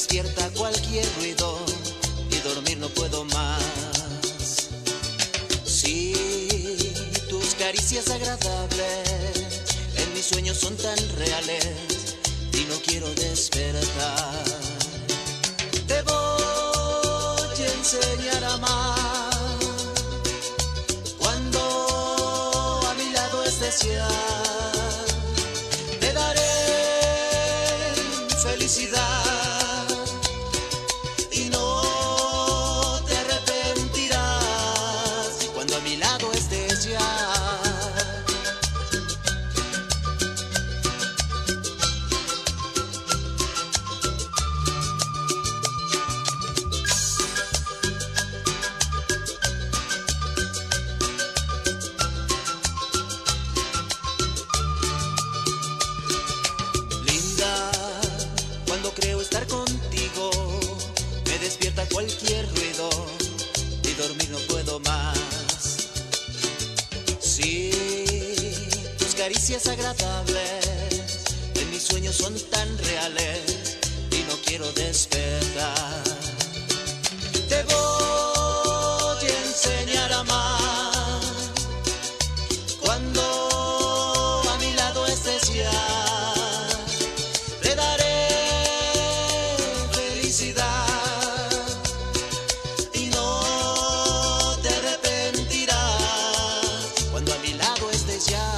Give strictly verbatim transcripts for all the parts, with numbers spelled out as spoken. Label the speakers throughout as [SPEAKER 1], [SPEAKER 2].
[SPEAKER 1] despierta cualquier ruido y dormir no puedo más. Si tus caricias agradables en mis sueños son tan reales y no quiero despertar, te voy a enseñar a amar cuando a mi lado estés ya. Te daré felicidad y no te arrepentirás cuando a mi lado estés ya. Creo estar contigo, me despierta cualquier ruido y dormir no puedo más. Si tus caricias agradables en mis sueños son tan reales y no quiero despertar, te voy a enseñar a amar cuando a mi lado estés ya. Y no te arrepentirás cuando a mi lado estés ya.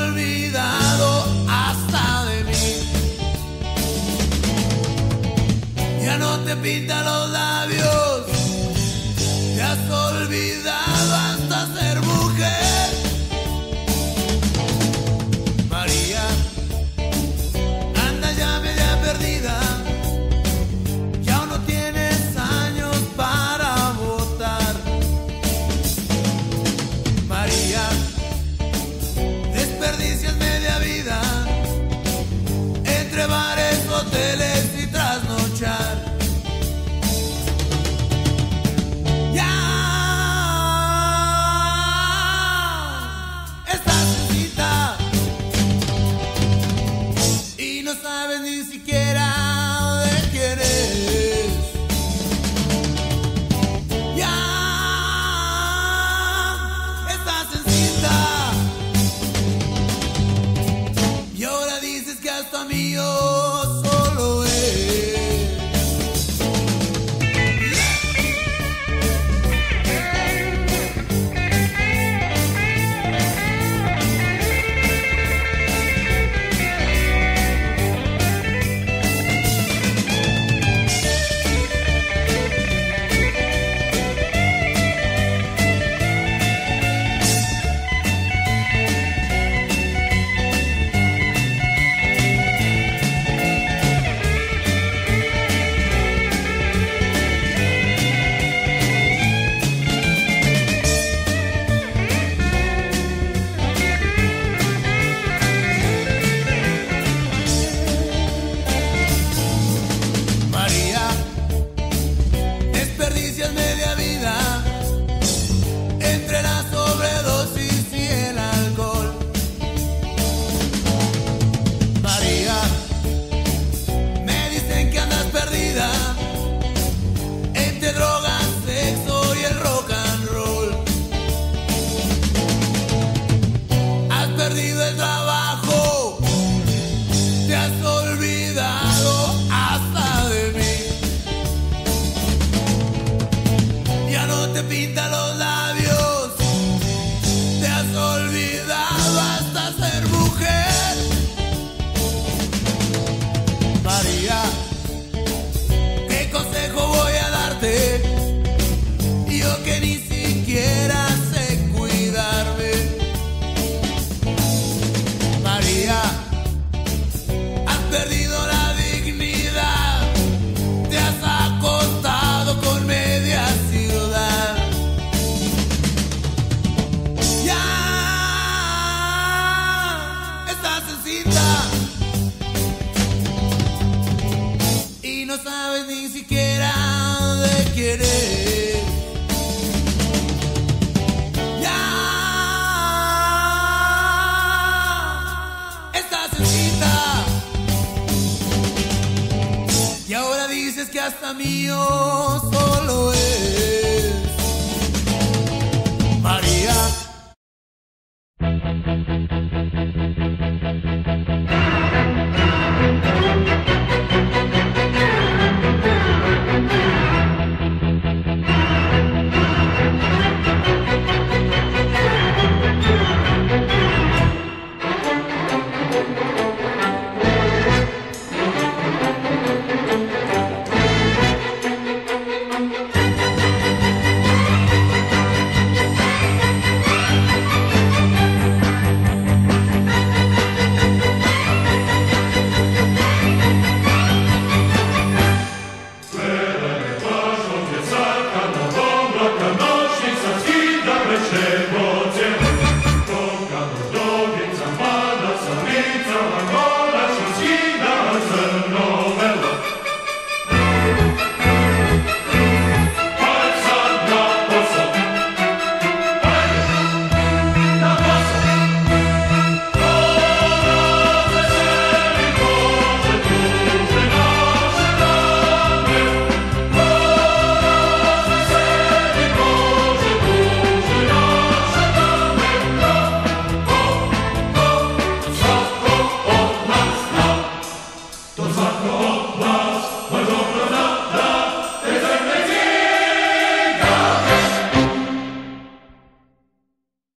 [SPEAKER 2] olvidado hasta de mí. Ya no te pinta los labios, te has olvidado hasta ser mujer. María, anda ya media perdida, ya no tienes años para votar. María, desperdicias media vida entre bares, hoteles y trasnochar. Ya estás en cita y no sabes ni siquiera de quién eres. Ya estás en cita y ahora dices que hasta mío solo es. Desperdicias media vida entre la sobredosis y el alcohol. María, me dicen que andas perdida entre drogas, sexo y el rock and roll. Has perdido el trabajo, te has olvidado hasta de mí. Ya no te pinta los labios, te has olvidado hasta ser mujer. María, ¿qué consejo voy a darte? Yo que ni siquiera sé cuidarme. María, has perdido la dignidad, te has acostado con media ciudad. Ya estás en cita y no sabes ni siquiera de quién eres. Ya estás en cita y ahora dices que hasta mío solo es.